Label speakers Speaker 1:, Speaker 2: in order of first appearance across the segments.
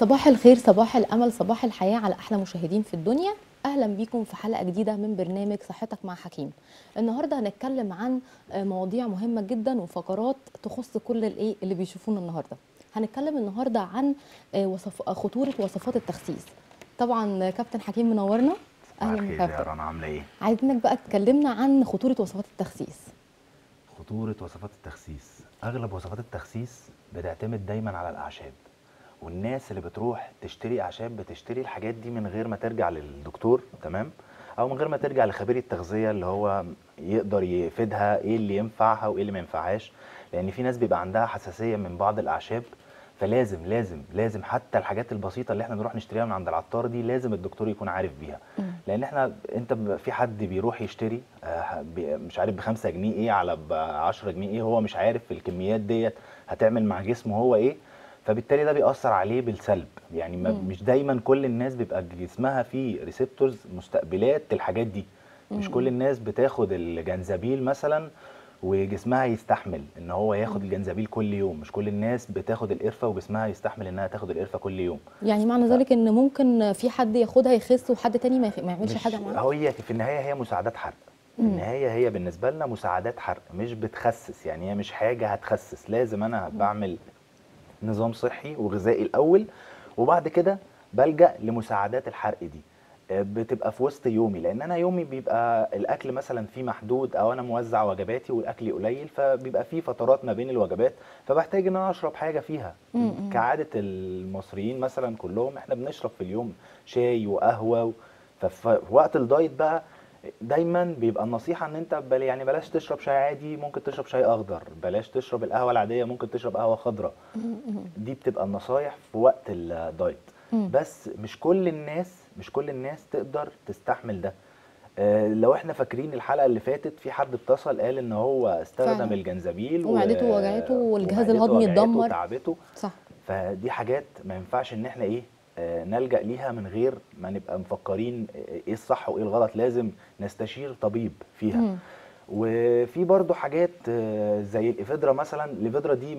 Speaker 1: صباح الخير، صباح الأمل، صباح الحياة على أحلى مشاهدين في الدنيا. أهلا بيكم في حلقة جديدة من برنامج صحتك مع حكيم. النهاردة هنتكلم عن مواضيع مهمة جدا وفقرات تخص كل اللي بيشوفونا النهاردة. هنتكلم النهاردة عن خطورة وصفات التخسيس. طبعا كابتن حكيم منورنا.
Speaker 2: صباح
Speaker 1: أهلا يا
Speaker 2: الخير يا
Speaker 1: كابتن.
Speaker 2: رنا، عامله ايه؟
Speaker 1: عايزينك بقى تكلمنا عن خطورة وصفات التخسيس.
Speaker 2: خطورة وصفات التخسيس، اغلب وصفات التخسيس بتعتمد دايما على الاعشاب، والناس اللي بتروح تشتري اعشاب بتشتري الحاجات دي من غير ما ترجع للدكتور، تمام؟ او من غير ما ترجع لخبير التغذية اللي هو يقدر يفيدها ايه اللي ينفعها وايه اللي ما ينفعهاش، لان في ناس بيبقى عندها حساسية من بعض الاعشاب. فلازم لازم لازم حتى الحاجات البسيطه اللي احنا نروح نشتريها من عند العطار دي لازم الدكتور يكون عارف بيها. لان انت في حد بيروح يشتري مش عارف ب5 جنيه ايه على ب10 جنيه ايه، هو مش عارف الكميات ديت هتعمل مع جسمه هو ايه، فبالتالي ده بيأثر عليه بالسلب. يعني مش دايما كل الناس بيبقى جسمها فيه ريسبتورز مستقبلات للحاجات دي. مش كل الناس بتاخد الجنزبيل مثلا وجسمها يستحمل ان هو ياخد الجنزبيل كل يوم، مش كل الناس بتاخد القرفه وجسمها يستحمل انها تاخد القرفه كل يوم.
Speaker 1: يعني معنى ذلك ان ممكن في حد ياخدها يخس وحد تاني ما يعملش حاجة
Speaker 2: مش
Speaker 1: معاه؟
Speaker 2: هي في النهايه هي مساعدات حرق. في النهايه هي بالنسبه لنا مساعدات حرق مش بتخسس، يعني هي مش حاجه هتخسس. لازم انا بعمل نظام صحي وغذائي الاول، وبعد كده بلجأ لمساعدات الحرق دي. بتبقى في وسط يومي، لان انا يومي بيبقى الاكل مثلا فيه محدود، او انا موزع وجباتي والاكل قليل، فبيبقى فيه فترات ما بين الوجبات، فبحتاج ان انا اشرب حاجه فيها. كعاده المصريين مثلا كلهم احنا بنشرب في اليوم شاي وقهوه. ففي وقت الدايت بقى دايما بيبقى النصيحه ان انت يعني بلاش تشرب شاي عادي، ممكن تشرب شاي اخضر، بلاش تشرب القهوه العاديه، ممكن تشرب قهوه خضراء. دي بتبقى النصايح في وقت الدايت. بس مش كل الناس تقدر تستحمل ده. لو احنا فاكرين الحلقه اللي فاتت، في حد اتصل قال ان هو استخدم
Speaker 1: فعلا.
Speaker 2: الجنزبيل
Speaker 1: ومعدته وجعته والجهاز
Speaker 2: ومعدته
Speaker 1: الهضمي
Speaker 2: وجعته
Speaker 1: اتدمر.
Speaker 2: وتعبته.
Speaker 1: صح.
Speaker 2: فدي حاجات ما ينفعش ان احنا ايه نلجأ ليها من غير ما نبقى مفكرين ايه الصح وايه الغلط. لازم نستشير طبيب فيها. وفي برضو حاجات زي الافيدرا مثلا. الافيدرا دي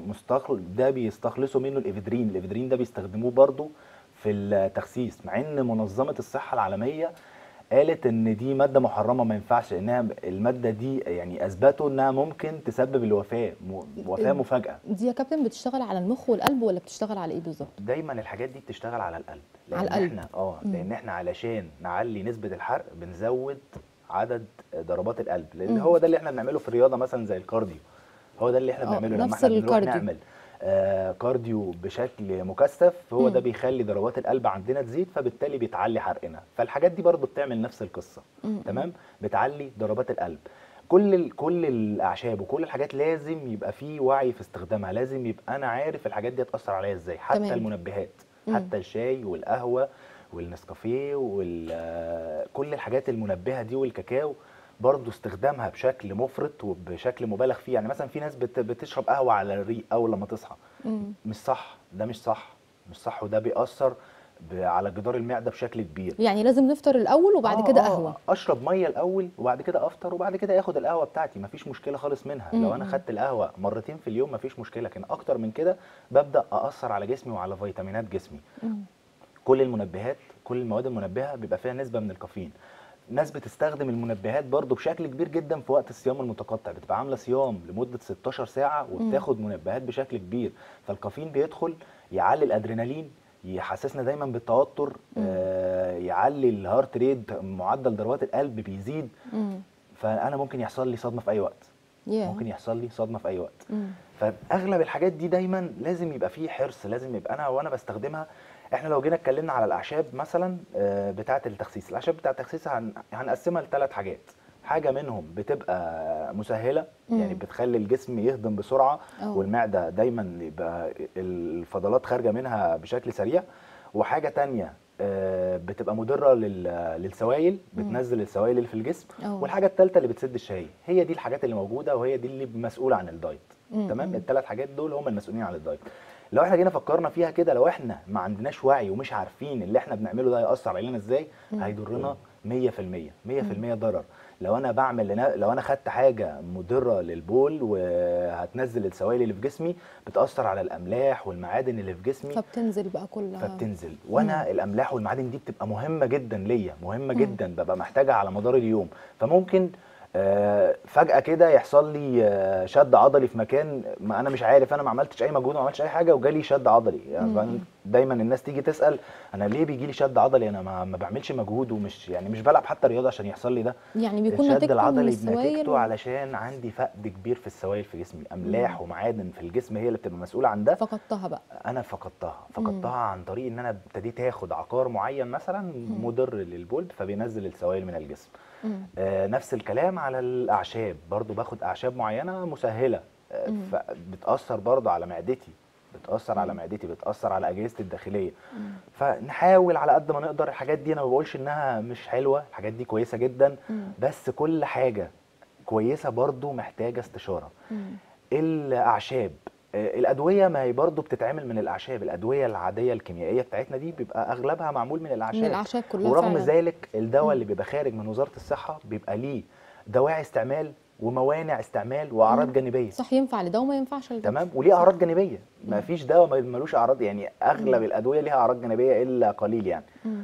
Speaker 2: ده بيستخلصوا منه الافيدرين ده بيستخدموه برضو في التخسيس، مع ان منظمة الصحة العالمية قالت ان دي مادة محرمة ما ينفعش، لانها المادة دي يعني اثبتوا انها ممكن تسبب الوفاة، وفاة مفاجئة.
Speaker 1: دي يا كابتن بتشتغل على المخ والقلب ولا بتشتغل على ايه بالظبط؟
Speaker 2: دايما الحاجات دي بتشتغل على القلب،
Speaker 1: على
Speaker 2: لان
Speaker 1: القلب.
Speaker 2: احنا علشان نعلي نسبة الحرق بنزود عدد ضربات القلب، اللي هو ده اللي احنا بنعمله في الرياضة مثلا زي الكارديو. هو ده اللي احنا
Speaker 1: اه،
Speaker 2: بنعمله لما
Speaker 1: نفس
Speaker 2: احنا بنروح
Speaker 1: الكارديو.
Speaker 2: نعمل كارديو بشكل مكثف. هو ده بيخلي ضربات القلب عندنا تزيد، فبالتالي بيتعلي حرقنا. فالحاجات دي برضو بتعمل نفس القصة. تمام، بتعلي ضربات القلب. كل الاعشاب وكل الحاجات لازم يبقى فيه وعي في استخدامها، لازم يبقى انا عارف الحاجات دي هتأثر عليا ازاي. حتى
Speaker 1: تمام.
Speaker 2: المنبهات، حتى الشاي والقهوة والنسكافيه وكل الحاجات المنبهة دي والكاكاو، برضو استخدامها بشكل مفرط وبشكل مبالغ فيه. يعني مثلا في ناس بتشرب قهوة على الريق اول لما تصحى. مش صح، ده مش صح. مش صح، وده بيأثر على جدار المعدة بشكل كبير.
Speaker 1: يعني لازم نفطر الاول وبعد كده قهوه؟
Speaker 2: اشرب ميه الاول وبعد كده افطر وبعد كده اخد القهوه بتاعتي، مفيش مشكله خالص منها. لو انا خدت القهوه مرتين في اليوم مفيش مشكله، لكن اكتر من كده ببدا اثر على جسمي وعلى فيتامينات جسمي. كل المنبهات، كل المواد المنبهه بيبقى فيها نسبه من الكافيين. ناس بتستخدم المنبهات برضو بشكل كبير جدا في وقت الصيام المتقطع، بتبقى عامله صيام لمده 16 ساعه وبتاخد منبهات بشكل كبير. فالكافيين بيدخل يعلي الادرينالين، يحسسنا دايما بالتوتر، يعلي الهارت ريت، معدل ضربات القلب بيزيد. فانا ممكن يحصل لي صدمه في اي وقت. ممكن يحصل لي صدمه في اي وقت. فاغلب الحاجات دي دايما لازم يبقى فيه حرص، لازم يبقى انا وانا بستخدمها. احنا لو جينا اتكلمنا على الاعشاب مثلا بتاعه التخسيس، الاعشاب بتاعه التخسيس هنقسمها ل3 حاجات. حاجه منهم بتبقى مسهله، يعني بتخلي الجسم يهضم بسرعه، والمعده دايما يبقى الفضلات خارجه منها بشكل سريع. وحاجه تانية بتبقى مضره للسوائل، بتنزل السوائل اللي في الجسم. والحاجه الثالثه اللي بتسد الشهيه. هي دي الحاجات اللي موجوده، وهي دي اللي مسؤوله عن الدايت. تمام، ال3 حاجات دول هم المسؤولين عن الدايت. لو احنا جينا فكرنا فيها كده، لو احنا ما عندناش وعي ومش عارفين اللي احنا بنعمله ده هيأثر علينا ازاي، هيضرنا 100%. 100% ضرر. لو انا لو انا خدت حاجه مضره للبول وهتنزل السوائل اللي في جسمي، بتاثر على الاملاح والمعادن اللي في جسمي،
Speaker 1: فبتنزل بقى كلها.
Speaker 2: فبتنزل. وانا الاملاح والمعادن دي بتبقى مهمه جدا ليا، مهمه جدا، ببقى محتاجها على مدار اليوم. فممكن فجأة كده يحصل لي شد عضلي في مكان ما انا مش عارف، انا ما عملتش اي مجهود، ما عملتش اي حاجه وجالي شد عضلي. يعني دايما الناس تيجي تسأل انا ليه بيجي لي شد عضلي، انا ما بعملش مجهود ومش يعني مش بلعب حتى رياضه عشان يحصل لي ده.
Speaker 1: يعني بيكون
Speaker 2: الشد
Speaker 1: نتيجته من
Speaker 2: العضلي
Speaker 1: السوائل
Speaker 2: نتيجته علشان عندي فقد كبير في السوائل في جسمي، املاح ومعادن في الجسم هي اللي بتبقى مسؤوله عن ده.
Speaker 1: فقدتها بقى.
Speaker 2: انا فقدتها عن طريق ان انا ابتديت اخد عقار معين مثلا مضر للبول، فبينزل السوائل من الجسم. نفس الكلام على الاعشاب، برضو باخد اعشاب معينه مسهله، فبتاثر برضو على معدتي، بتاثر على اجهزتي الداخليه. فنحاول على قد ما نقدر. الحاجات دي انا ما بقولش انها مش حلوه، الحاجات دي كويسه جدا، بس كل حاجه كويسه برضو محتاجه استشاره. الاعشاب، الادويه ما هي برضو بتتعمل من الاعشاب، الادويه العاديه الكيميائيه بتاعتنا دي بيبقى اغلبها معمول من الاعشاب.
Speaker 1: من الاعشاب كلها
Speaker 2: ورغم
Speaker 1: فعلا.
Speaker 2: ذلك الدواء اللي بيبقى خارج من وزاره الصحه بيبقى ليه دواعي استعمال وموانع استعمال واعراض جانبيه.
Speaker 1: صح، ينفع لده وما ينفعش لده.
Speaker 2: تمام. وليه اعراض جانبيه، ما فيش دواء ملوش اعراض، يعني اغلب الادويه ليها اعراض جانبيه الا قليل يعني.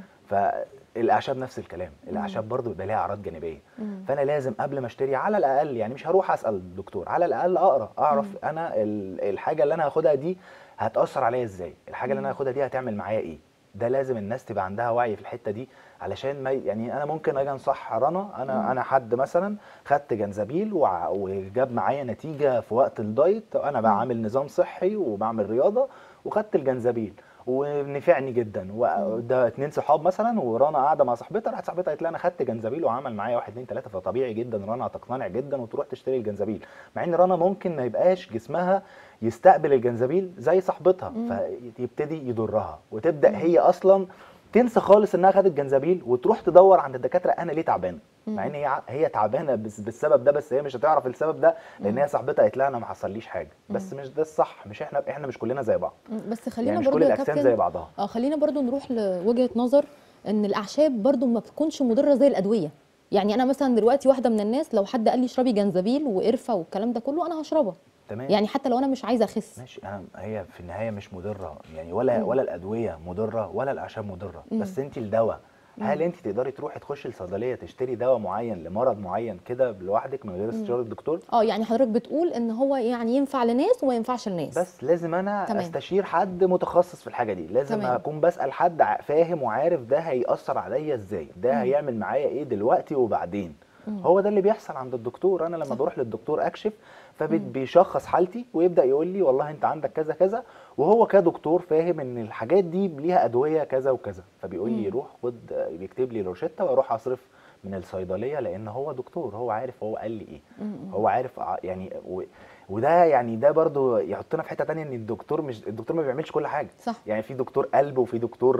Speaker 2: فالاعشاب نفس الكلام، الاعشاب برضو بيبقى ليها اعراض جانبيه. فانا لازم قبل ما اشتري على الاقل، يعني مش هروح اسال الدكتور، على الاقل اعرف انا الحاجه اللي انا هاخدها دي هتاثر عليا ازاي، الحاجه اللي انا هاخدها دي هتعمل معايا ايه. ده لازم الناس تبقى عندها وعي في الحته دي، علشان ما يعني انا ممكن اجي انصح رنا، انا حد مثلا خدت جنزبيل وجاب معايا نتيجه في وقت الدايت، انا بعمل نظام صحي وبعمل رياضه وخدت الجنزبيل ونفعني جدا. وده 2 صحاب مثلا، ورنا قاعده مع صاحبتها، راحت صاحبتها قالت لها انا خدت جنزبيل وعمل معايا 1 2 3، فطبيعي جدا رنا هتقتنع جدا وتروح تشتري الجنزبيل، مع ان رنا ممكن ما يبقاش جسمها يستقبل الجنزبيل زي صاحبتها، فيبتدي يضرها وتبدا هي اصلا تنسى خالص انها خدت جنزبيل وتروح تدور عند الدكاتره انا ليه تعبانه، مع ان هي تعبانه بالسبب ده، بس هي مش هتعرف السبب ده لان هي صاحبتها قالت لها انا ما حصليش حاجه. بس مش ده الصح، مش احنا مش كلنا زي بعض.
Speaker 1: بس خلينا
Speaker 2: يعني مش
Speaker 1: برضو
Speaker 2: كل
Speaker 1: يا
Speaker 2: الاجسام
Speaker 1: كابتن
Speaker 2: زي بعضها.
Speaker 1: خلينا برضو نروح لوجهه نظر ان الاعشاب برضو ما بتكونش مضره زي الادويه. يعني انا مثلا دلوقتي واحده من الناس لو حد قال لي اشربي جنزبيل وقرفه والكلام ده كله انا هشربها.
Speaker 2: تمام.
Speaker 1: يعني حتى لو انا مش عايزه اخس.
Speaker 2: ماشي، هي في النهايه مش مضره يعني، ولا الادويه مضره ولا الاعشاب مضره. بس انت الدواء، هل انت تقدري تروحي تخشي الصيدليه تشتري دواء معين لمرض معين كده لوحدك من غير استشاره الدكتور؟
Speaker 1: يعني حضرتك بتقول ان هو يعني ينفع لناس وما ينفعش لناس.
Speaker 2: بس لازم انا
Speaker 1: تمام.
Speaker 2: استشير حد متخصص في الحاجه دي، لازم
Speaker 1: تمام.
Speaker 2: اكون بسال حد فاهم وعارف ده هيأثر عليا ازاي، ده هيعمل معايا ايه دلوقتي وبعدين. هو ده اللي بيحصل عند الدكتور. انا لما بروح للدكتور اكشف فبيشخص حالتي ويبدا يقول لي والله انت عندك كذا كذا، وهو كدكتور فاهم ان الحاجات دي ليها ادويه كذا وكذا، فبيقول لي روح خد، بيكتب لي روشته واروح اصرف من الصيدليه، لان هو دكتور، هو عارف هو قال لي ايه، هو عارف يعني. وده يعني ده برضو يحطنا في حته ثانيه، ان الدكتور ما بيعملش كل حاجه.
Speaker 1: صح.
Speaker 2: يعني في دكتور قلب وفي دكتور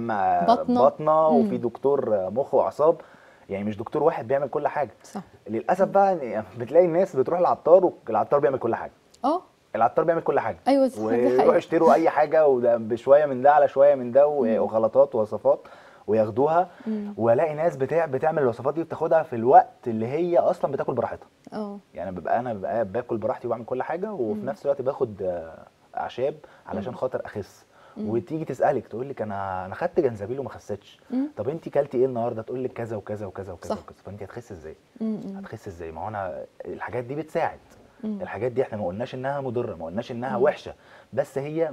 Speaker 1: بطنه
Speaker 2: وفي دكتور مخ واعصاب، يعني مش دكتور واحد بيعمل كل حاجه.
Speaker 1: صح.
Speaker 2: للاسف بقى يعني بتلاقي الناس بتروح للعطار والعطار بيعمل كل حاجه. العطار بيعمل كل حاجه.
Speaker 1: ايوه صح،
Speaker 2: ويروحوا يشتروا اي حاجه وده بشويه من ده على شويه من ده وغلطات ووصفات وياخدوها. والاقي ناس بتعمل الوصفات دي وبتاخدها في الوقت اللي هي اصلا بتاكل براحتها. يعني انا باكل براحتي وبعمل كل حاجه، وفي نفس الوقت باخد اعشاب علشان خاطر اخس. وتيجي تسالك تقول لك انا خدت جنزبيل وما خسيتش. طب انت كلتي ايه النهارده؟ تقول لك كذا وكذا وكذا وكذا وكذا. فانت هتخسي ازاي؟ هتخسي ازاي؟ ما هو انا الحاجات دي بتساعد. الحاجات دي احنا ما قلناش انها مضره، ما قلناش انها وحشه، بس هي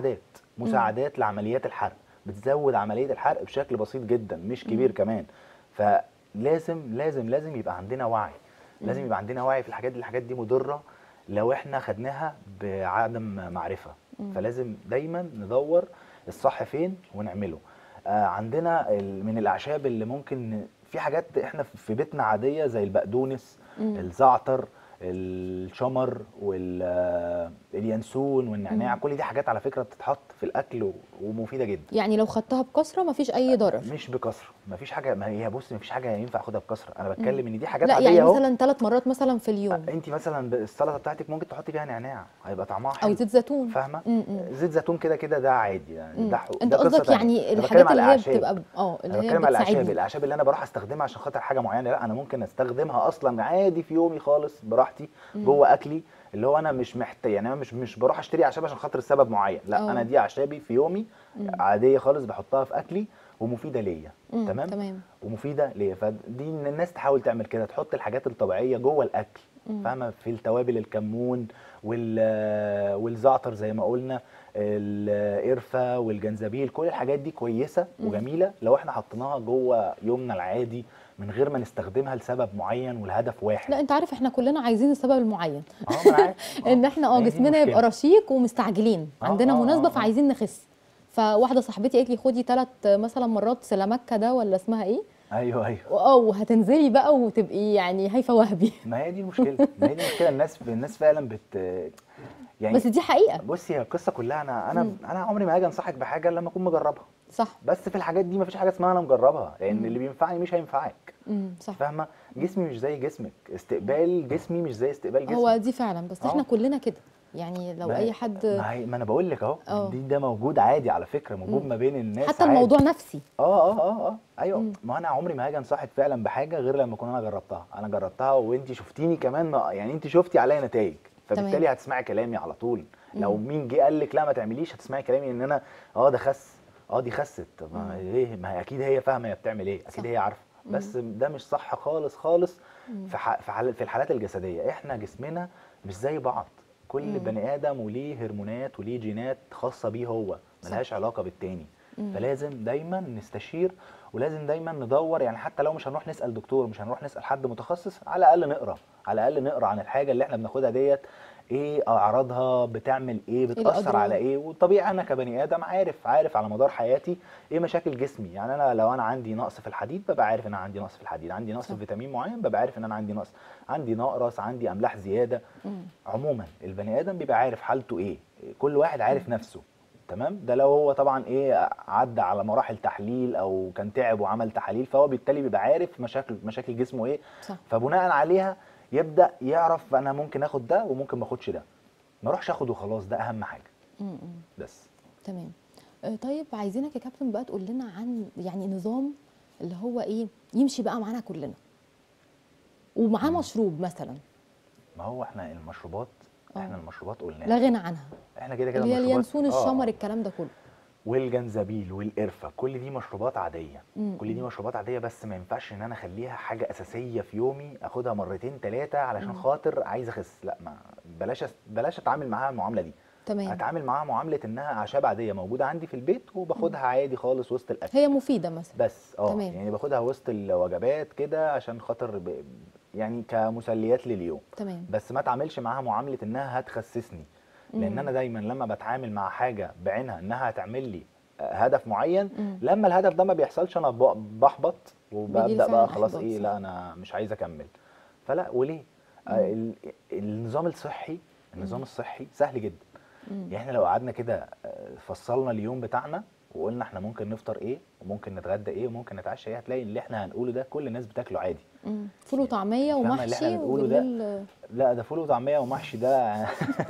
Speaker 2: مساعدات لعمليات الحرق، بتزود عمليه الحرق بشكل بسيط جدا مش كبير كمان. فلازم لازم لازم يبقى عندنا وعي، لازم يبقى عندنا وعي في الحاجات دي. الحاجات دي مضره لو احنا خدناها بعدم معرفه. فلازم دايما ندور الصح فين ونعمله. عندنا من الاعشاب اللي ممكن، في حاجات احنا في بيتنا عاديه زي البقدونس، الزعتر، الشمر واليانسون والنعناع، كل دي حاجات على فكره بتتحط في الاكل ومفيده جدا.
Speaker 1: يعني لو خدتها بكثره مفيش اي ضرر؟
Speaker 2: مش بكثره، مفيش حاجه، ما هي بص مفيش حاجه ينفع اخدها بكثره، انا بتكلم ان دي حاجات
Speaker 1: لا
Speaker 2: عاديه
Speaker 1: يعني
Speaker 2: اهو.
Speaker 1: مثلا 3 مرات مثلا في اليوم.
Speaker 2: انت مثلا السلطه بتاعتك ممكن تحطي فيها نعناع، هيبقى طعمها
Speaker 1: او
Speaker 2: حلو.
Speaker 1: زيت زيتون.
Speaker 2: فاهمه؟ زيت زيتون كده كده ده عادي يعني،
Speaker 1: انت
Speaker 2: ده قصه
Speaker 1: قصدك
Speaker 2: تانيه.
Speaker 1: يعني
Speaker 2: انا بتكلم
Speaker 1: الحاجات
Speaker 2: على
Speaker 1: اللي هي
Speaker 2: الاعشاب،
Speaker 1: بتبقى اللي
Speaker 2: انا
Speaker 1: هي
Speaker 2: بتكلم على الاعشاب،
Speaker 1: بتساعدنا.
Speaker 2: الاعشاب اللي انا بروح استخدمها عشان خاطر حاجه معينه، لا انا ممكن استخدمها اصلا عادي في يومي خالص براحتي جوه اكلي، اللي هو انا مش محتاج يعني، انا مش بروح اشتري اعشاب عشان خاطر سبب معين، لا انا دي اعشابي في يومي عاديه خالص بحطها في اكلي ومفيده ليا. تمام.
Speaker 1: تمام.
Speaker 2: ومفيده ليا، فدي ان الناس تحاول تعمل كده، تحط الحاجات الطبيعيه جوه الاكل. فاهمه؟ في التوابل الكمون والزعتر زي ما قلنا، القرفه والجنزبيل، كل الحاجات دي كويسه وجميله لو احنا حطيناها جوه يومنا العادي من غير ما نستخدمها لسبب معين والهدف واحد.
Speaker 1: لا انت عارف احنا كلنا عايزين السبب المعين.
Speaker 2: ما انا عارف.
Speaker 1: ان احنا
Speaker 2: ما هي دي
Speaker 1: جسمنا يبقى
Speaker 2: المشكله.
Speaker 1: رشيق ومستعجلين، عندنا مناسبه فعايزين نخس. فواحده صاحبتي قالت لي خدي 3 مثلا مرات سلامكه ده ولا اسمها ايه؟
Speaker 2: ايوه ايوه.
Speaker 1: وهتنزلي بقى وتبقي يعني هيفا وهبي.
Speaker 2: ما هي دي المشكله، ما هي دي المشكله، الناس فعلا يعني
Speaker 1: بس دي حقيقه.
Speaker 2: بصي هي القصه كلها، انا عمري ما هاجي انصحك بحاجه لما اكون مجربها.
Speaker 1: صح.
Speaker 2: بس في الحاجات دي مفيش حاجه اسمها انا مجربها، لان اللي بينفعني مش هينفعك.
Speaker 1: صح.
Speaker 2: فاهمه؟ جسمي مش زي جسمك، استقبال جسمي مش زي استقبال جسمك.
Speaker 1: هو دي فعلا، بس احنا كلنا كده يعني، لو اي حد
Speaker 2: ما انا بقول لك اهو، ده موجود عادي على فكره، موجود ما بين الناس
Speaker 1: حتى
Speaker 2: عادي.
Speaker 1: الموضوع نفسي.
Speaker 2: ايوه. ما انا عمري ما هاجي انصحك فعلا بحاجه غير لما اكون انا جربتها، انا جربتها وانت شفتيني كمان، يعني انت شفتي عليا نتائج، فبالتالي هتسمعي كلامي على طول. لو مين جه قال لك لا ما تعمليش، هتسمعي كلامي ان انا ده خس، دي خست. طب ما ايه، ما هي اكيد هي فاهمه هي بتعمل ايه، اكيد هي عارفه. بس ده مش صح خالص خالص. في الحالات الجسديه احنا جسمنا مش زي بعض، كل بني ادم وليه هرمونات وليه جينات خاصه بيه هو، ملهاش علاقه بالتاني. فلازم دايما نستشير، ولازم دايما ندور، يعني حتى لو مش هنروح نسال دكتور، مش هنروح نسال حد متخصص، على الاقل نقرا، على الاقل نقرا عن الحاجه اللي احنا بناخدها ديت، ايه اعراضها، بتعمل ايه، بتاثر على ايه. وطبيعي انا كبني ادم عارف على مدار حياتي ايه مشاكل جسمي. يعني انا لو انا عندي نقص في الحديد ببقى عارف ان انا عندي نقص في الحديد، عندي نقص في فيتامين معين ببقى عارف ان انا عندي نقص، عندي نقرس، عندي املاح زياده. عموما البني ادم بيبقى عارف حالته ايه، كل واحد عارف نفسه. تمام. ده لو هو طبعا عدى على مراحل تحليل او كان تعب وعمل تحاليل، فهو بالتالي بيبقى عارف مشاكل جسمه ايه.
Speaker 1: صح.
Speaker 2: فبناء عليها يبدا يعرف انا ممكن اخد ده وممكن ما اخدش ده، ما اروحش اخد وخلاص، ده اهم حاجه. بس
Speaker 1: تمام. طيب عايزينك يا كابتن بقى تقول لنا عن يعني نظام اللي هو ايه يمشي بقى معانا كلنا ومعاه مشروب مثلا.
Speaker 2: ما هو احنا المشروبات قلنا
Speaker 1: لا غنى عنها،
Speaker 2: احنا كده
Speaker 1: اللي هي
Speaker 2: المشروبات
Speaker 1: اليانسون الشمر الكلام ده كله،
Speaker 2: والجنزبيل والقرفه، كل دي مشروبات عاديه. كل دي مشروبات عاديه، بس ما ينفعش ان انا اخليها حاجه اساسيه في يومي اخدها مرتين 3 علشان خاطر عايز اخس. لا، ما بلاش اتعامل معاها المعامله دي.
Speaker 1: تمام.
Speaker 2: اتعامل معاها معامله انها اعشاب عاديه موجوده عندي في البيت وباخدها عادي خالص وسط الاكل.
Speaker 1: هي مفيده مثلا،
Speaker 2: بس
Speaker 1: تمام.
Speaker 2: يعني باخدها وسط الوجبات كده عشان خاطر يعني كمسليات لليوم.
Speaker 1: تمام.
Speaker 2: بس ما اتعاملش معاها معامله انها هتخسسني، لان انا دايما لما بتعامل مع حاجه بعينها انها هتعمل لي هدف معين، لما الهدف ده ما بيحصلش انا بحبط وببدا بقى خلاص ايه، لا انا مش عايز اكمل. فلا، وليه؟ النظام الصحي سهل جدا. يعني احنا لو قعدنا كده فصلنا اليوم بتاعنا وقلنا احنا ممكن نفطر ايه وممكن نتغدى ايه وممكن نتعشى ايه، هتلاقي اللي احنا هنقوله ده كل الناس بتاكله عادي.
Speaker 1: فول وطعميه ومحشي
Speaker 2: وبالليل لا، ده فول وطعميه ومحشي ده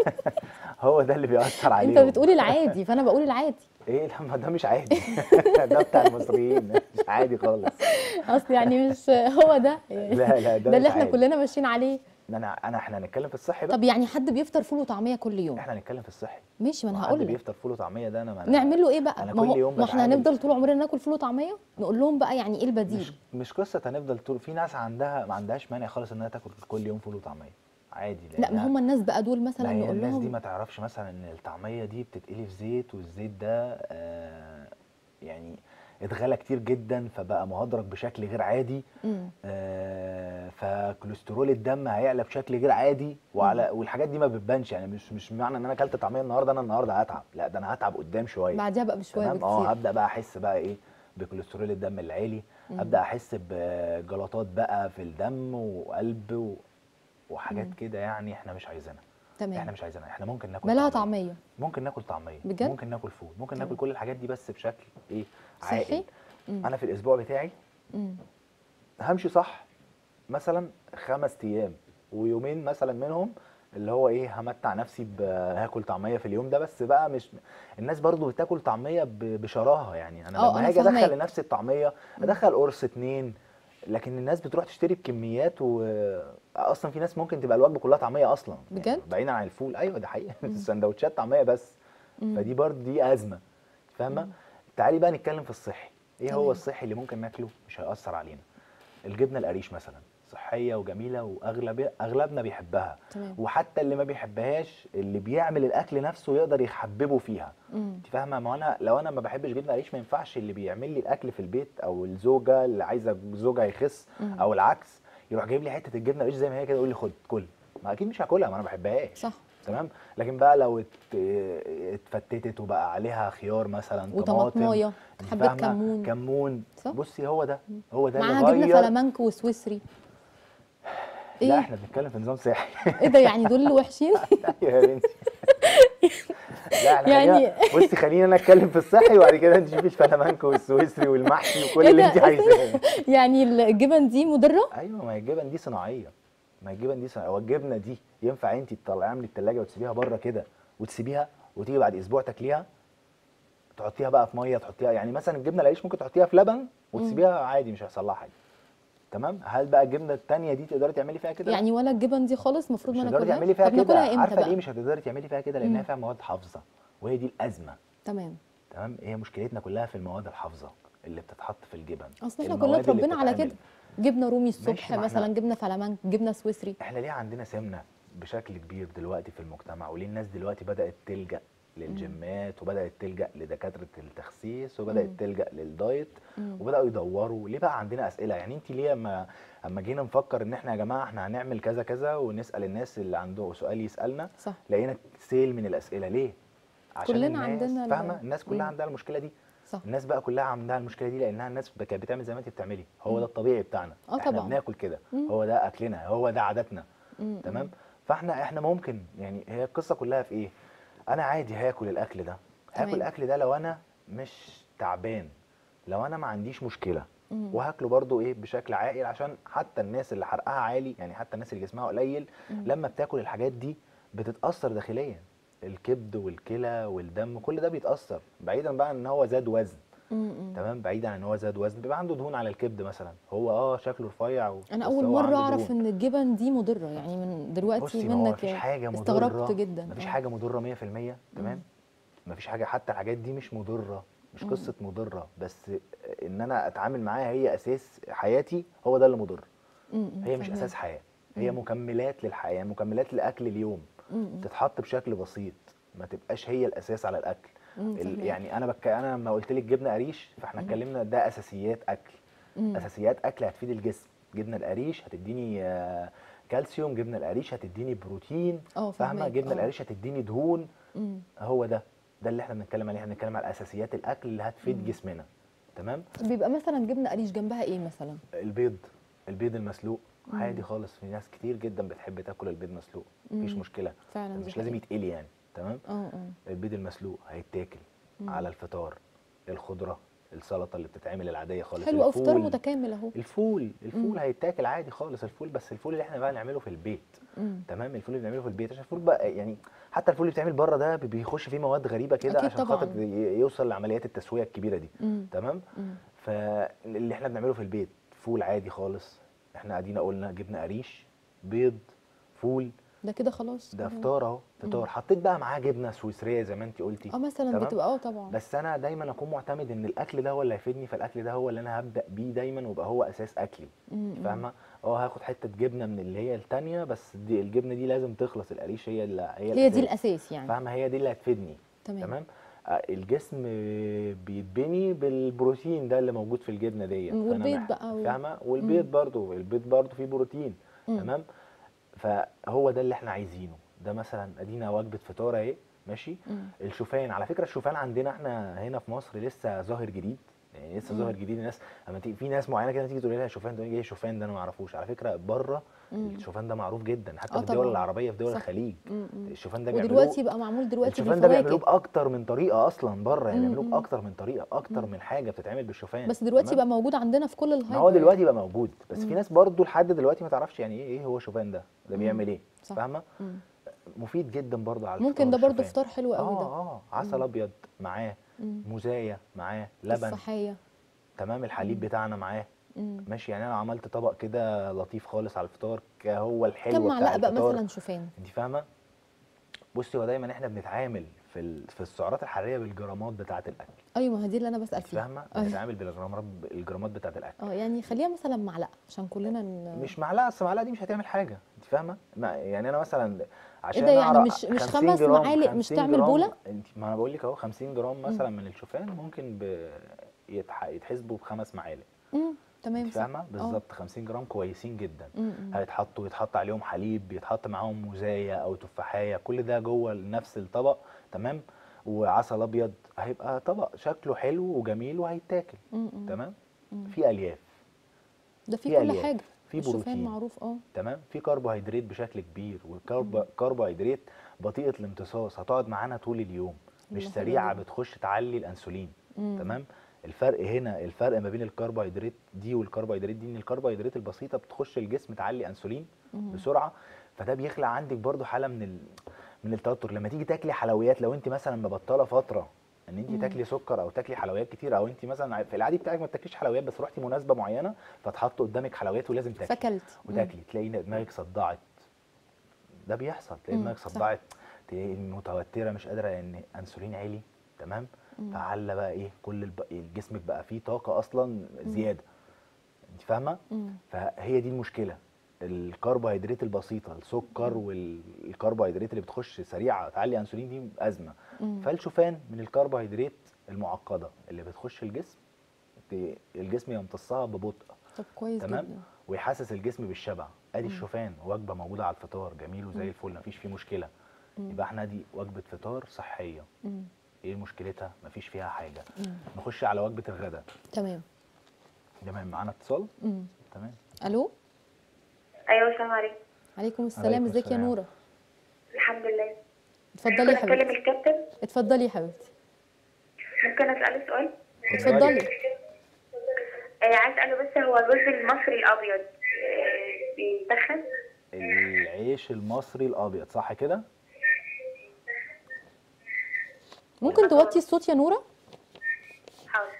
Speaker 2: هو ده اللي بيأثر عليهم.
Speaker 1: انت بتقولي العادي فانا بقول العادي.
Speaker 2: ايه؟ لما ده مش عادي ده بتاع المصريين، مش عادي خالص.
Speaker 1: اصل يعني مش هو ده يعني
Speaker 2: لا
Speaker 1: ده اللي احنا كلنا ماشيين عليه.
Speaker 2: احنا هنتكلم في الصحي بقى.
Speaker 1: طب يعني حد بيفطر فول وطعميه كل يوم؟
Speaker 2: احنا هنتكلم في الصحي.
Speaker 1: ماشي، ما انا هقول لك.
Speaker 2: حد بيفطر فول وطعميه ده
Speaker 1: نعمل له ايه بقى؟
Speaker 2: أنا كل يوم
Speaker 1: ما احنا هنفضل طول عمرنا ناكل فول وطعميه؟ نقول لهم بقى يعني ايه البديل؟
Speaker 2: مش قصه هنفضل طول. في ناس ما عندهاش مانع خالص انها تاكل كل يوم فول وطعميه عادي.
Speaker 1: لا، ما هم الناس بقى دول مثلا نقول لهم،
Speaker 2: الناس دي ما تعرفش مثلا ان الطعميه دي بتتقلي في زيت، والزيت ده يعني اتغلى كتير جدا فبقى مهدرج بشكل غير عادي. فكوليسترول الدم هيعلى بشكل غير عادي، والحاجات دي ما بتبانش. يعني مش معنى ان انا اكلت طعميه النهارده انا النهارده هتعب، لا ده انا هتعب قدام شويه،
Speaker 1: بعدها بقى بشويه بكتير.
Speaker 2: هبدا بقى احس بقى ايه بكوليسترول الدم العالي، ابدا احس بجلطات بقى في الدم وقلب وحاجات كده يعني احنا مش عايزينها.
Speaker 1: تمام.
Speaker 2: احنا مش عايزينها، احنا ممكن ناكل
Speaker 1: بلاها
Speaker 2: طعميه،
Speaker 1: طعميه
Speaker 2: ممكن ناكل طعميه،
Speaker 1: بجد؟
Speaker 2: ممكن ناكل فول، ممكن ناكل
Speaker 1: تمام.
Speaker 2: كل الحاجات دي بس بشكل ايه؟ عاقل.
Speaker 1: صحي. امم.
Speaker 2: انا في الاسبوع بتاعي
Speaker 1: امم.
Speaker 2: همشي صح مثلا 5 ايام، ويومين مثلا منهم اللي هو ايه همتع نفسي هاكل طعميه في اليوم ده. بس بقى مش الناس برضو بتاكل طعميه بشراهه، يعني انا
Speaker 1: اه
Speaker 2: لما
Speaker 1: انا
Speaker 2: هاجي ادخل
Speaker 1: فاهماك.
Speaker 2: لنفسي الطعميه ادخل قرص 2. لكن الناس بتروح تشتري بكميات، واصلا في ناس ممكن تبقى الوجبه كلها طعميه اصلا، يعني
Speaker 1: بجد؟
Speaker 2: بعيدا عن الفول. ايوه ده حقيقي
Speaker 1: امم.
Speaker 2: السندوتشات طعميه بس.
Speaker 1: امم.
Speaker 2: فدي برضه دي ازمه، فاهمه؟ تعالي بقى نتكلم في الصحي. ايه هو
Speaker 1: تمام.
Speaker 2: الصحي اللي ممكن ناكله مش هيأثر علينا؟ الجبنه القريش مثلا صحيه وجميله، اغلبنا بيحبها.
Speaker 1: تمام.
Speaker 2: وحتى اللي ما بيحبهاش اللي بيعمل الاكل نفسه يقدر يحببه فيها.
Speaker 1: امم.
Speaker 2: انت فاهمه؟ ما انا لو انا ما بحبش جبنه قريش، ما ينفعش اللي بيعمل لي الاكل في البيت او الزوجه اللي عايزه زوجها يخس
Speaker 1: امم.
Speaker 2: او العكس يروح جايب لي حته الجبنه قريش زي ما هي كده يقول لي خد كل. ما اكيد مش هاكلها، ما انا ما بحبهاش.
Speaker 1: صح. صح.
Speaker 2: تمام. لكن بقى لو اتفتتت وبقى عليها خيار مثلا، طماطم،
Speaker 1: وطماطمايه.
Speaker 2: انت
Speaker 1: حبه
Speaker 2: فاهمه،
Speaker 1: كمون.
Speaker 2: كمون.
Speaker 1: صح.
Speaker 2: بصي هو ده، هو ده اللي
Speaker 1: معاها جبنه
Speaker 2: غير.
Speaker 1: فلامنك وسويسري.
Speaker 2: لا
Speaker 1: ايه؟
Speaker 2: احنا بنتكلم في نظام صحي.
Speaker 1: ايه ده يعني دول اللي وحشين؟
Speaker 2: ايوه يا بنتي. لا احنا خلينا،
Speaker 1: يعني
Speaker 2: بصي خلينا انا اتكلم في الصحي وبعد كده انت شوفي الفلامنك والسويسري والمحشي وكل
Speaker 1: ايه
Speaker 2: اللي
Speaker 1: ده
Speaker 2: انت عايزاه.
Speaker 1: يعني الجبن دي مضره؟
Speaker 2: ايوه ما هي الجبن دي صناعيه. ما هي الجبن دي صناعيه. هو الجبنه دي ينفع انت تطلعيها من الثلاجه وتسيبيها بره كده وتسيبيها وتيجي بعد اسبوع تاكليها؟ تحطيها بقى في ميه، تحطيها يعني مثلا الجبنه العيش ممكن تحطيها في لبن
Speaker 1: امم.
Speaker 2: وتسيبيها عادي مش هيحصل لها حاجه. تمام. هل بقى الجبنه التانيه دي تقدري تعملي فيها كده؟ لا
Speaker 1: يعني ولا الجبن دي خالص المفروض ما
Speaker 2: مش هتقدري
Speaker 1: ناكلهاش؟
Speaker 2: تعملي فيها
Speaker 1: طب
Speaker 2: كده.
Speaker 1: ناكلها امتى
Speaker 2: عارفه
Speaker 1: بقى؟
Speaker 2: ليه مش هتقدري تعملي فيها كده؟ لانها
Speaker 1: امم.
Speaker 2: فيها مواد حافظه، وهي دي الازمه.
Speaker 1: تمام.
Speaker 2: تمام. هي مشكلتنا كلها في المواد الحافظه اللي بتتحط في الجبن،
Speaker 1: اصل احنا كلنا
Speaker 2: المواد اللي
Speaker 1: اتربينا على كده.
Speaker 2: بتتعمل.
Speaker 1: جبنه رومي الصبح
Speaker 2: ماشي. ما احنا
Speaker 1: مثلا، جبنه فلامنك، جبنه سويسري.
Speaker 2: احنا ليه عندنا سمنه بشكل كبير دلوقتي في المجتمع؟ وليه الناس دلوقتي بدات تلجا
Speaker 1: امم.
Speaker 2: للجيمات وبدات تلجا لدكاتره التخسيس وبدات
Speaker 1: امم.
Speaker 2: تلجا للدايت
Speaker 1: امم.
Speaker 2: وبداوا يدوروا؟ ليه بقى عندنا اسئله؟ يعني انت ليه اما جينا نفكر ان احنا يا جماعه احنا هنعمل كذا كذا ونسال الناس اللي عنده سؤال يسالنا،
Speaker 1: صح.
Speaker 2: لقينا سيل من الاسئله؟ ليه؟ عشان
Speaker 1: كلنا
Speaker 2: الناس
Speaker 1: عندنا
Speaker 2: فاهمه، الناس كلها
Speaker 1: امم.
Speaker 2: عندها المشكله دي.
Speaker 1: صح.
Speaker 2: الناس بقى كلها عندها المشكله دي لانها الناس كانت بتعمل زي ما انت بتعملي. هو ده
Speaker 1: امم.
Speaker 2: الطبيعي بتاعنا،
Speaker 1: اه
Speaker 2: احنا
Speaker 1: طبعا.
Speaker 2: بناكل كده،
Speaker 1: امم.
Speaker 2: هو ده اكلنا، هو ده عاداتنا.
Speaker 1: امم.
Speaker 2: تمام. فاحنا ممكن يعني هي القصه كلها في ايه؟ انا عادي هاكل الاكل ده، هاكل
Speaker 1: تمام.
Speaker 2: الاكل ده لو انا مش تعبان، لو انا ما عنديش مشكله.
Speaker 1: امم.
Speaker 2: وهاكله برضو ايه بشكل عاقل، عشان حتى الناس اللي حرقها عالي، يعني حتى الناس اللي جسمها قليل
Speaker 1: امم.
Speaker 2: لما بتاكل الحاجات دي بتتاثر داخليا. الكبد والكلى والدم كل ده بيتاثر، بعيدا بقى عن ان هو زاد وزن.
Speaker 1: امم.
Speaker 2: تمام. بعيدا عن ان هو زاد وزن بيبقى عنده دهون على الكبد مثلا، هو شكله رفيع
Speaker 1: انا
Speaker 2: بس
Speaker 1: اول
Speaker 2: هو
Speaker 1: مره
Speaker 2: عنده
Speaker 1: اعرف
Speaker 2: دهون.
Speaker 1: ان الجبن دي مضره، يعني من دلوقتي
Speaker 2: بصي ما هو
Speaker 1: منك
Speaker 2: مفيش حاجه
Speaker 1: استغربت
Speaker 2: مضره،
Speaker 1: جدا.
Speaker 2: مفيش
Speaker 1: اه.
Speaker 2: حاجه مضره 100%. تمام. مفيش حاجه، حتى الحاجات دي مش مضره، مش
Speaker 1: امم.
Speaker 2: قصه مضره، بس ان انا اتعامل معاها هي اساس حياتي، هو ده اللي مضر. هي مش اساس
Speaker 1: فاهماك.
Speaker 2: حياه، هي
Speaker 1: امم.
Speaker 2: مكملات للحياه، مكملات لاكل اليوم.
Speaker 1: امم.
Speaker 2: تتحط بشكل بسيط، ما تبقاش هي الاساس على الاكل.
Speaker 1: فاهماك.
Speaker 2: يعني انا لما قلت لك جبنه قريش فاحنا
Speaker 1: امم.
Speaker 2: اتكلمنا ده اساسيات اكل.
Speaker 1: امم.
Speaker 2: اساسيات اكل هتفيد الجسم. جبنه القريش هتديني كالسيوم، جبنه القريش هتديني بروتين،
Speaker 1: اه
Speaker 2: فاهمه؟
Speaker 1: فاهماك.
Speaker 2: جبنه
Speaker 1: اه.
Speaker 2: القريش هتديني دهون.
Speaker 1: امم.
Speaker 2: هو ده اللي احنا بنتكلم عليه. احنا بنتكلم على اساسيات الاكل اللي هتفيد
Speaker 1: امم.
Speaker 2: جسمنا. تمام.
Speaker 1: بيبقى مثلا جبنه قريش جنبها ايه مثلا؟
Speaker 2: البيض، البيض المسلوق عادي
Speaker 1: امم.
Speaker 2: خالص. في ناس كتير جدا بتحب تاكل البيض مسلوق، مفيش مشكله.
Speaker 1: فعلا دي
Speaker 2: مش لازم
Speaker 1: حقيقه.
Speaker 2: يتقلي يعني. تمام.
Speaker 1: اه.
Speaker 2: البيض المسلوق هيتاكل
Speaker 1: امم.
Speaker 2: على الفطار. الخضره، السلطه اللي بتتعمل العاديه خالص،
Speaker 1: حلو قوي، فطار
Speaker 2: الفول.
Speaker 1: متكامل اهو.
Speaker 2: الفول
Speaker 1: امم.
Speaker 2: هيتاكل عادي خالص. الفول، بس الفول اللي احنا بقى نعمله في البيت.
Speaker 1: امم.
Speaker 2: تمام. الفول اللي بنعمله في البيت، عشان الفول بقى يعني حتى الفول اللي بيتعمل بره ده بيخش فيه مواد غريبه كده
Speaker 1: اكيد
Speaker 2: عشان خاطر
Speaker 1: طبعا.
Speaker 2: يوصل لعمليات التسويه الكبيره دي.
Speaker 1: امم.
Speaker 2: تمام.
Speaker 1: امم.
Speaker 2: فاللي احنا بنعمله في البيت فول عادي خالص. احنا قاعدين قلنا جبنه قريش، بيض، فول.
Speaker 1: ده كده خلاص
Speaker 2: ده
Speaker 1: كده.
Speaker 2: فطار اهو، فطار. حطيت بقى معاه جبنه سويسريه زي ما انت قلتي.
Speaker 1: اه مثلا
Speaker 2: تمام.
Speaker 1: بتبقى طبعا.
Speaker 2: بس انا دايما اكون معتمد ان الاكل ده هو اللي هيفيدني، فالاكل ده هو اللي انا هبدا بيه دايما ويبقى هو اساس اكلي. انت
Speaker 1: امم.
Speaker 2: فاهمه؟ هاخد حته جبنه من اللي هي التانية، بس دي الجبنه دي لازم تخلص. القريش هي
Speaker 1: هي دي
Speaker 2: الاساس.
Speaker 1: الاساس يعني.
Speaker 2: فاهمه؟ هي دي اللي هتفيدني.
Speaker 1: تمام.
Speaker 2: تمام. الجسم بيتبني بالبروتين ده اللي موجود في الجبنه ديت، فانا
Speaker 1: والبيض بقى
Speaker 2: فاهمه؟ والبيض
Speaker 1: امم.
Speaker 2: برضو، البيض برضو فيه بروتين.
Speaker 1: امم.
Speaker 2: تمام. فهو ده اللي احنا عايزينه. ده مثلا ادينا وجبه فطار اهي. ماشي.
Speaker 1: امم.
Speaker 2: الشوفان، على فكره الشوفان عندنا احنا هنا في مصر لسه ظاهر جديد. يعني لسه ظاهر جديد. الناس اما تيجي في ناس معينه كده تيجي تقول لها شوفان، تقول لي ايه شوفان ده؟ انا ما اعرفوش على فكره. بره الشوفان ده معروف جدا، حتى في الدول
Speaker 1: طبعا
Speaker 2: العربيه، في دول
Speaker 1: صح.
Speaker 2: الخليج الشوفان ده بيعملوه.
Speaker 1: ودلوقتي بقى معمول دلوقتي
Speaker 2: الشوفان ده بيعملوه
Speaker 1: بالفواكه.
Speaker 2: باكتر من طريقه اصلا بره، يعني بيعملوه
Speaker 1: امم
Speaker 2: باكتر من طريقه، اكتر من حاجه بتتعمل بالشوفان.
Speaker 1: بس دلوقتي
Speaker 2: تمام.
Speaker 1: بقى موجود عندنا في كل
Speaker 2: ما هو
Speaker 1: الهايبر يعني.
Speaker 2: دلوقتي بقى موجود، بس في ناس برضو لحد دلوقتي ما تعرفش يعني ايه هو شوفان ده
Speaker 1: امم
Speaker 2: بيعمل ايه.
Speaker 1: صح.
Speaker 2: فاهمه؟
Speaker 1: امم
Speaker 2: مفيد جدا برضو على
Speaker 1: ممكن
Speaker 2: الفطار
Speaker 1: ده برضو
Speaker 2: الشوفان.
Speaker 1: فطار حلو قوي ده.
Speaker 2: عسل ابيض معاه،
Speaker 1: امم
Speaker 2: موزايه معاه، لبن.
Speaker 1: تفاحية.
Speaker 2: تمام. الحليب
Speaker 1: امم
Speaker 2: بتاعنا معاه.
Speaker 1: امم
Speaker 2: ماشي. يعني انا عملت طبق كده لطيف خالص على الفطار، هو
Speaker 1: كم
Speaker 2: الحلو بتاع
Speaker 1: معلقة بقى
Speaker 2: الفطار.
Speaker 1: مثلا شوفان؟
Speaker 2: انت فاهمه؟ بصي، هو دايما احنا بنتعامل في السعرات الحراريه بالجرامات بتاعه الاكل.
Speaker 1: ايوه، ما هي دي اللي انا بسأل
Speaker 2: انت
Speaker 1: فيها.
Speaker 2: فاهمه؟
Speaker 1: ايوه.
Speaker 2: بنتعامل الجرامات بتاعه الاكل.
Speaker 1: يعني خليها مثلا معلقة عشان كلنا
Speaker 2: مش معلقه، اصل معلقه دي مش هتعمل حاجه. انت فاهمه؟ يعني انا مثلا
Speaker 1: ايه ده؟
Speaker 2: عشان
Speaker 1: يعني
Speaker 2: اعرف
Speaker 1: مش
Speaker 2: 50
Speaker 1: 5
Speaker 2: جرام
Speaker 1: معالق مش
Speaker 2: 50
Speaker 1: تعمل
Speaker 2: جرام
Speaker 1: بولة؟
Speaker 2: انت، ما انا بقول لك اهو 50 جرام
Speaker 1: امم
Speaker 2: مثلا من الشوفان ممكن يتحسبوا ب5 معالق. انت
Speaker 1: تمام صح.
Speaker 2: فاهمه؟
Speaker 1: اه.
Speaker 2: بالظبط 50 جرام كويسين جدا.
Speaker 1: امم
Speaker 2: يتحط عليهم حليب، يتحط معاهم موزايه او تفاحيه، كل ده جوه نفس الطبق. تمام. وعسل ابيض، هيبقى طبق شكله حلو وجميل وهيتاكل.
Speaker 1: امم
Speaker 2: تمام.
Speaker 1: امم
Speaker 2: في الياف،
Speaker 1: ده في
Speaker 2: في
Speaker 1: كل
Speaker 2: الياف،
Speaker 1: حاجة.
Speaker 2: في
Speaker 1: الشوفان
Speaker 2: بروتين.
Speaker 1: معروف. اه.
Speaker 2: تمام. في كربوهيدرات بشكل كبير،
Speaker 1: امم
Speaker 2: والكربوهيدرات بطيئه الامتصاص، هتقعد معانا طول اليوم، مش
Speaker 1: الله، حلوة
Speaker 2: سريعه
Speaker 1: جدا.
Speaker 2: بتخش تعلي الانسولين.
Speaker 1: امم
Speaker 2: تمام. الفرق ما بين الكربوهيدرات دي والكربوهيدرات دي، ان الكربوهيدرات البسيطه بتخش الجسم تعلي انسولين
Speaker 1: امم
Speaker 2: بسرعه. فده بيخلق عندك برضو حاله من التوتر لما تيجي تاكلي حلويات. لو انت مثلا مبطله فتره ان انت
Speaker 1: امم
Speaker 2: تاكلي سكر او تاكلي حلويات كتير، او انت مثلا في العادي بتاعك ما بتاكليش حلويات، بس رحتي مناسبه معينه فتحط قدامك حلويات ولازم تاكلي
Speaker 1: فكلتي.
Speaker 2: وتاكلي، تلاقي دماغك صدعت. ده بيحصل، تلاقي دماغك
Speaker 1: صح.
Speaker 2: صدعت، تلاقي متوتره مش قادره، ان انسولين عالي. تمام.
Speaker 1: امم
Speaker 2: فعلى بقى ايه، جسمك بقى فيه طاقه اصلا
Speaker 1: امم
Speaker 2: زياده. انت فاهمه؟
Speaker 1: امم
Speaker 2: فهي دي المشكله. الكربوهيدرات البسيطه، السكر والكربوهيدرات اللي بتخش سريعه تعلي انسولين، دي ازمه.
Speaker 1: امم
Speaker 2: فالشوفان من الكربوهيدرات المعقده اللي بتخش الجسم، الجسم يمتصها ببطء.
Speaker 1: طب كويس
Speaker 2: تمام.
Speaker 1: جدا.
Speaker 2: ويحسس الجسم بالشبع. ادي
Speaker 1: امم
Speaker 2: الشوفان وجبه موجوده على الفطار، جميل وزي
Speaker 1: امم
Speaker 2: الفل، مفيش فيه مشكله.
Speaker 1: امم
Speaker 2: يبقى احنا دي وجبه فطار صحيه.
Speaker 1: امم
Speaker 2: ايه مشكلتها؟ مفيش فيها حاجه.
Speaker 1: امم
Speaker 2: نخش على وجبه الغداء.
Speaker 1: تمام.
Speaker 2: تمام. معانا اتصال.
Speaker 1: امم
Speaker 2: تمام.
Speaker 1: الو.
Speaker 3: ايوه، السلام عليكم.
Speaker 1: عليكم السلام،
Speaker 2: عليكم
Speaker 1: ازيك يا
Speaker 2: السلام.
Speaker 1: نورة؟
Speaker 3: الحمد لله.
Speaker 1: اتفضلي
Speaker 3: ممكن
Speaker 1: يا
Speaker 3: اتكلم
Speaker 1: حبيبتي.
Speaker 3: الكابتن؟
Speaker 1: اتفضلي يا حبيبتي.
Speaker 3: ممكن اساله سؤال؟
Speaker 2: اتفضلي.
Speaker 1: اتفضلي.
Speaker 3: عايز اساله بس، هو الرز المصري الابيض بيتخن؟
Speaker 2: العيش المصري الابيض، صح كده؟
Speaker 1: ممكن توطي الصوت يا نورة؟
Speaker 3: حاضر.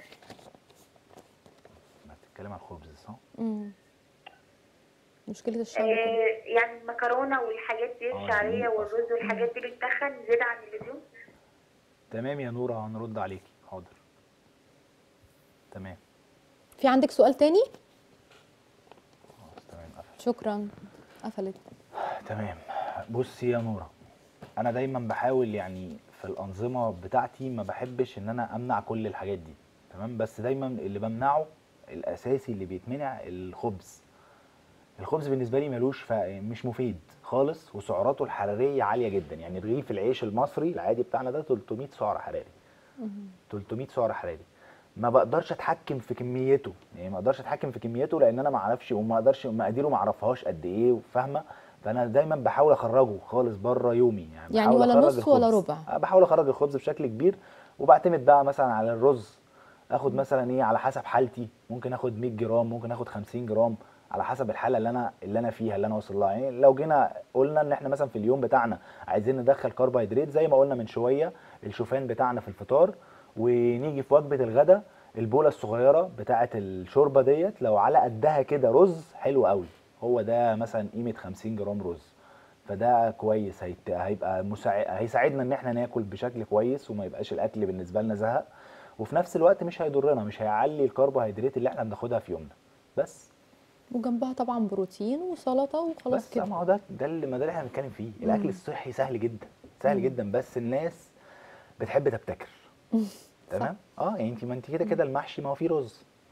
Speaker 2: ما بتتكلم على الخبز، صح؟
Speaker 1: امم مشكلة الشعب كله.
Speaker 3: يعني المكرونه والحاجات دي، الشعريه
Speaker 2: دقيق اصلا.
Speaker 3: والرز والحاجات دي بتتخن زياده عن اللزوم؟
Speaker 2: تمام يا نورة، هنرد عليكي. حاضر. تمام.
Speaker 1: في عندك سؤال تاني؟
Speaker 2: خلاص تمام، قفل.
Speaker 1: شكرا. قفلت.
Speaker 2: تمام. بصي يا نورة، انا دايما بحاول يعني في الانظمه بتاعتي ما بحبش ان انا امنع كل الحاجات دي. تمام. بس دايما اللي بمنعه الاساسي اللي بيتمنع الخبز. الخبز بالنسبه لي مش مفيد خالص، وسعراته الحراريه عاليه جدا. يعني رغيف العيش المصري العادي بتاعنا ده 300 سعر حراري. 300 سعر حراري. ما بقدرش اتحكم في كميته، يعني ما اقدرش اتحكم في كميته لان انا ما اعرفش، وما اقدرش مقاديره ما اعرفهاش قد ايه، فاهمه؟ فانا دايما بحاول اخرجه خالص بره يومي. يعني
Speaker 1: يعني
Speaker 2: بحاول
Speaker 1: ولا
Speaker 2: اخرج
Speaker 1: نص ولا
Speaker 2: الخبز.
Speaker 1: ربع؟
Speaker 2: بحاول اخرج الخبز بشكل كبير. وبعتمد بقى مثلا على الرز، اخد مثلا ايه على حسب حالتي، ممكن اخد 100 جرام، ممكن اخد 50 جرام، على حسب الحاله اللي انا فيها، اللي انا واصل لها. يعني لو جينا قلنا ان احنا مثلا في اليوم بتاعنا عايزين ندخل كربوهيدرات زي ما قلنا من شويه، الشوفان بتاعنا في الفطار، ونيجي في وجبه الغداء البوله الصغيره بتاعه الشوربه ديت لو على قدها كده رز حلو قوي، هو ده مثلا قيمه 50 جرام رز. فده كويس، هيبقى هيساعدنا ان احنا ناكل بشكل كويس، وما يبقاش الاكل بالنسبه لنا زهق، وفي نفس الوقت مش هيضرنا، مش هيعلي الكربوهيدرات اللي احنا بناخدها في يومنا. بس
Speaker 1: وجنبها طبعا بروتين وسلطة وخلاص كده.
Speaker 2: ما هو ده اللي احنا بنتكلم فيه. الاكل
Speaker 1: امم
Speaker 2: الصحي سهل جدا، سهل جدا، بس الناس بتحب تبتكر.
Speaker 1: صح.
Speaker 2: تمام. يعني انت، ما انت كده كده المحشي ما هو فيه رز.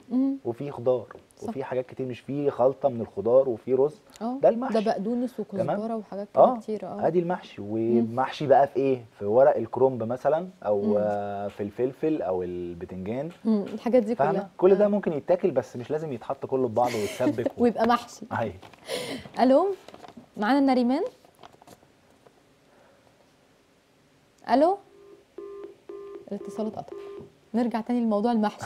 Speaker 2: وفي خضار
Speaker 1: صح.
Speaker 2: وفي حاجات كتير، مش في خلطه من الخضار وفي رز. ده المحشي.
Speaker 1: ده بقدونس وكزبره
Speaker 2: تمام.
Speaker 1: وحاجات كده كتير.
Speaker 2: ادي المحشي. ومحشي بقى في ايه؟ في ورق الكرنب مثلا، او في الفلفل او البتنجان.
Speaker 1: الحاجات دي
Speaker 2: فاهمة؟
Speaker 1: كلها
Speaker 2: كل ده ممكن يتاكل، بس مش لازم يتحط كله في بعضه ويتسبك
Speaker 1: ويبقى محشي.
Speaker 2: ايوه.
Speaker 1: الو، معانا نريمان. الو، الاتصال اتقطع. نرجع تاني لموضوع المحشي.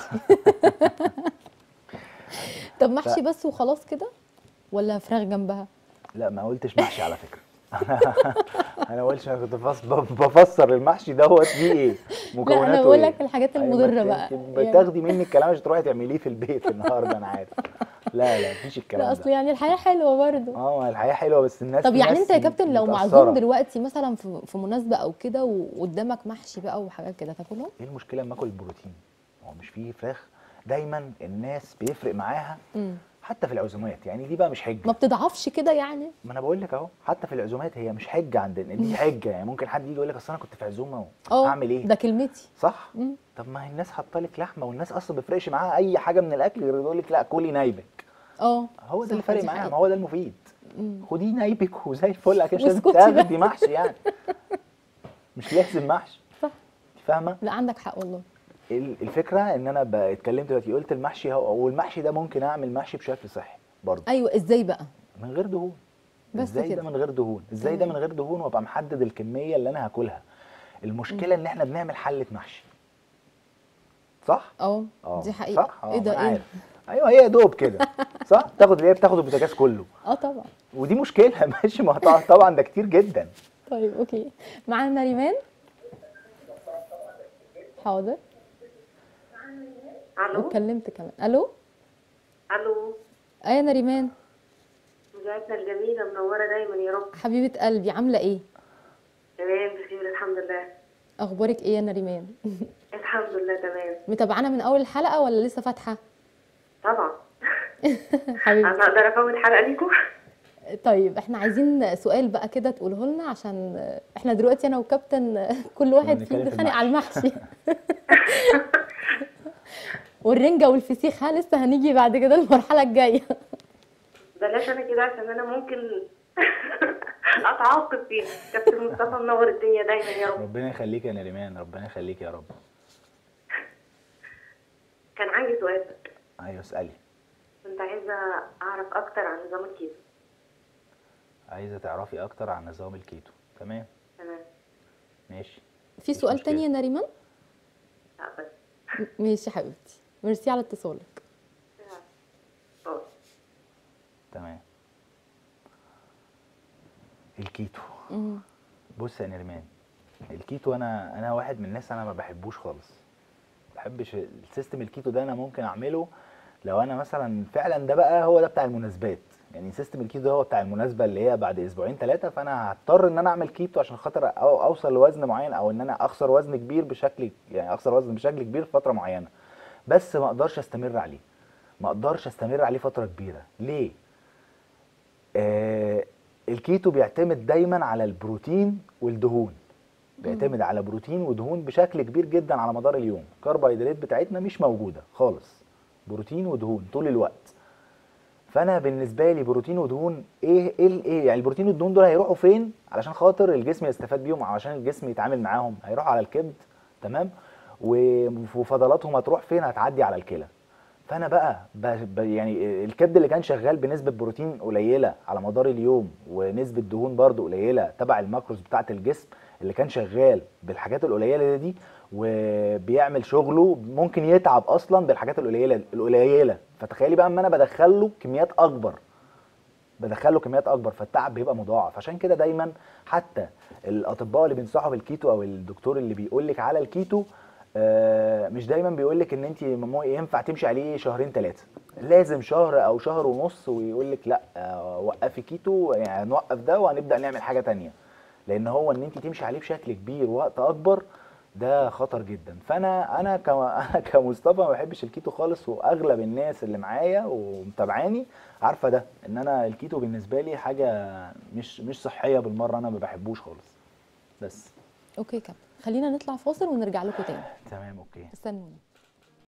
Speaker 1: طب محشي بس وخلاص كده ولا فراخ جنبها؟
Speaker 2: لا، ما قلتش محشي على فكره. انا ما قلتش. انا كنت بفسر المحشي دوت فيه ايه، مكوناته
Speaker 1: لا انا بقول
Speaker 2: ايه.
Speaker 1: لك الحاجات
Speaker 2: أيوة،
Speaker 1: المضره بقى
Speaker 2: بتاخدي مني الكلام عشان تروحي تعمليه في البيت النهارده، انا عارف. لا مفيش الكلام
Speaker 1: لا
Speaker 2: ده.
Speaker 1: اصل يعني الحياه حلوه برضه.
Speaker 2: الحياه حلوه، بس الناس
Speaker 1: طب
Speaker 2: في
Speaker 1: يعني
Speaker 2: ناس
Speaker 1: انت يا كابتن لو معزوم
Speaker 2: متأثرة.
Speaker 1: دلوقتي مثلا في مناسبه او كده وقدامك محشي بقى وحاجات كده تاكلهم؟
Speaker 2: ايه المشكله اما اكل البروتين؟ هو مش فيه فراخ؟ دايما الناس بيفرق معاها حتى في العزومات، يعني دي بقى مش حجه.
Speaker 1: ما بتضعفش كده يعني؟
Speaker 2: ما انا بقول لك اهو، حتى في العزومات هي مش حجه عندنا، دي حجه. يعني ممكن حد يجي يقول لك اصل انا كنت في عزومه هعمل ايه؟
Speaker 1: ده كلمتي.
Speaker 2: صح. طب ما هي الناس حاطه لك لحمه، والناس اصلا ما بيفرقش معاها اي حاجه من الاكل غير يقول لك لا كلي نايبك. هو ده اللي فارق معاها، ما هو ده المفيد. خديه نايبك وزي الفل، اكيد مش لازم تاخدي محشي يعني. مش لازم محشي.
Speaker 1: صح.
Speaker 2: فاهمه؟
Speaker 1: لا عندك حق والله.
Speaker 2: الفكره ان انا اتكلمت دلوقتي قلت المحشي والمحشي ده ممكن اعمل محشي بشكل صحي برضه.
Speaker 1: ايوه، ازاي بقى؟
Speaker 2: من غير دهون.
Speaker 1: بس
Speaker 2: ازاي
Speaker 1: كده.
Speaker 2: ده من غير دهون؟ ازاي ده من غير دهون وابقى محدد الكميه اللي انا هاكلها؟ المشكله ان احنا بنعمل حله محشي. صح؟
Speaker 1: دي حقيقه.
Speaker 2: صح؟
Speaker 1: ايه ده ايه؟
Speaker 2: ايوه، هي دوب كده. صح؟ تاخد اللي هي بتاخد البوتاجاز كله.
Speaker 1: طبعا.
Speaker 2: ودي مشكله. ماشي، ما طبعا ده كتير جدا.
Speaker 1: طيب اوكي، معانا نريمان. حاضر.
Speaker 3: الو.
Speaker 1: واتكلمت كمان. الو.
Speaker 3: الو.
Speaker 1: يا نريمان.
Speaker 3: مذاكرة الجميلة منورة دايما يا رب.
Speaker 1: حبيبة قلبي، عاملة ايه؟
Speaker 3: تمام بخير الحمد لله.
Speaker 1: اخبارك ايه يا نريمان؟
Speaker 3: الحمد لله تمام.
Speaker 1: متابعانا من اول الحلقة ولا لسه فاتحة؟
Speaker 3: طبعا.
Speaker 1: حبيبتي.
Speaker 3: انا اقدر افوت حلقة ليكم؟
Speaker 1: طيب احنا عايزين سؤال بقى كده تقوله لنا، عشان احنا دلوقتي انا وكابتن كل واحد فينا بيتخانق على المحشي. والرنجة والفسيخ لسه هنيجي بعد كده المرحلة الجاية.
Speaker 3: بلاش انا كده عشان انا ممكن اتعاقب فيها. كابتن مصطفى منور الدنيا دايما يا رب.
Speaker 2: ربنا يخليك يا نريمان، ربنا يخليك يا رب.
Speaker 3: كان عندي سؤال.
Speaker 2: ايوه اسالي.
Speaker 3: كنت عايزة اعرف اكتر عن نظام الكيتو.
Speaker 2: عايزه تعرفي اكتر عن نظام الكيتو. تمام ماشي.
Speaker 1: في سؤال تاني يا نريمان؟
Speaker 3: لا بس.
Speaker 1: ماشي حبيبتي، ميرسي على اتصالك.
Speaker 2: تمام. الكيتو. بص يا نريمان، الكيتو انا واحد من الناس انا ما بحبوش خالص. ما بحبش السيستم الكيتو ده. انا ممكن اعمله لو انا مثلا فعلا ده بقى هو ده بتاع المناسبات. يعني سيستم الكيتو ده هو بتاع المناسبه اللي هي بعد اسبوعين 3، فانا هضطر ان انا اعمل كيتو عشان خاطر اوصل لوزن معين، او ان انا اخسر وزن كبير اخسر وزن بشكل كبير في فتره معينه. بس ما اقدرش استمر عليه. ما اقدرش استمر عليه فتره كبيره. ليه؟ الكيتو بيعتمد دايما على البروتين والدهون. بيعتمد على بروتين ودهون بشكل كبير جدا على مدار اليوم. الكربوهيدرات بتاعتنا مش موجوده خالص. بروتين ودهون طول الوقت. فانا بالنسبه لي بروتين ودهون ايه يعني البروتين والدهون دول هيروحوا فين علشان خاطر الجسم يستفاد بيهم، او عشان الجسم يتعامل معاهم؟ هيروحوا على الكبد. تمام. وفضلاتهم هتروح فين؟ هتعدي على الكلى. فانا بقى يعني الكبد اللي كان شغال بنسبه بروتين قليله على مدار اليوم ونسبه دهون برده قليله تبع الماكروز بتاعه الجسم، اللي كان شغال بالحاجات القليله دي وبيعمل شغله ممكن يتعب اصلا بالحاجات القليله. فتخيلي بقى اما انا بدخله كميات اكبر، فالتعب بيبقى مضاعف. عشان كده دايما حتى الاطباء اللي بينصحوا بالكيتو او الدكتور اللي بيقول لك على الكيتو مش دايما بيقول لك ان انت ينفع تمشي عليه 2-3 شهور. لازم شهر او شهر ونص ويقول لك لا وقفي كيتو، يعني نوقف ده وهنبدا نعمل حاجه تانية. لان هو ان انت تمشي عليه بشكل كبير وقت اكبر ده خطر جدا. فانا كمصطفى ما بحبش الكيتو خالص، واغلب الناس اللي معايا ومتابعاني عارفه ده، ان انا الكيتو بالنسبه لي حاجه مش صحيه بالمره. انا ما بحبوش خالص. بس
Speaker 1: اوكي كابتن، خلينا نطلع فاصل ونرجع لكم تاني.
Speaker 2: تمام اوكي.
Speaker 1: استنونا.